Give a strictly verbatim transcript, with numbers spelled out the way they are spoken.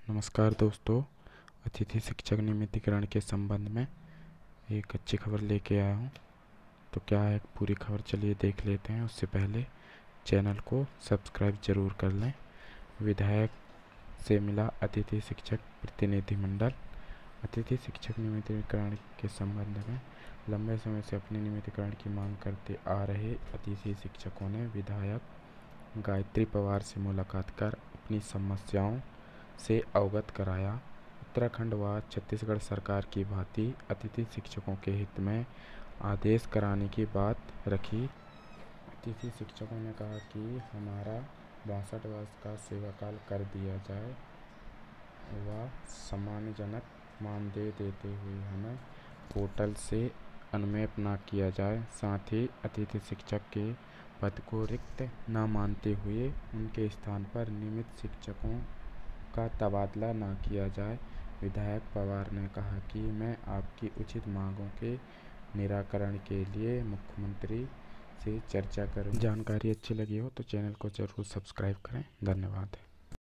नमस्कार दोस्तों, अतिथि शिक्षक नियमितीकरण के संबंध में एक अच्छी खबर लेके आया हूँ। तो क्या है पूरी खबर, चलिए देख लेते हैं। उससे पहले चैनल को सब्सक्राइब जरूर कर लें। विधायक से मिला अतिथि शिक्षक प्रतिनिधिमंडल। अतिथि शिक्षक नियमितीकरण के संबंध में लंबे समय से अपने नियमितीकरण की मांग करते आ रहे अतिथि शिक्षकों ने विधायक गायत्री पवार से मुलाकात कर अपनी समस्याओं से अवगत कराया। उत्तराखंड व छत्तीसगढ़ सरकार की भांति अतिथि शिक्षकों के हित में आदेश कराने की बात रखी। अतिथि शिक्षकों ने कहा कि हमारा बासठ वर्ष का सेवाकाल कर दिया जाए व सम्मानजनक मानदेय देते हुए हमें पोर्टल से अनुमेय न किया जाए। साथ ही अतिथि शिक्षक के पद को रिक्त न मानते हुए उनके स्थान पर नियमित शिक्षकों का तबादला न किया जाए। विधायक पवार ने कहा कि मैं आपकी उचित मांगों के निराकरण के लिए मुख्यमंत्री से चर्चा करूं। जानकारी अच्छी लगी हो तो चैनल को जरूर सब्सक्राइब करें। धन्यवाद।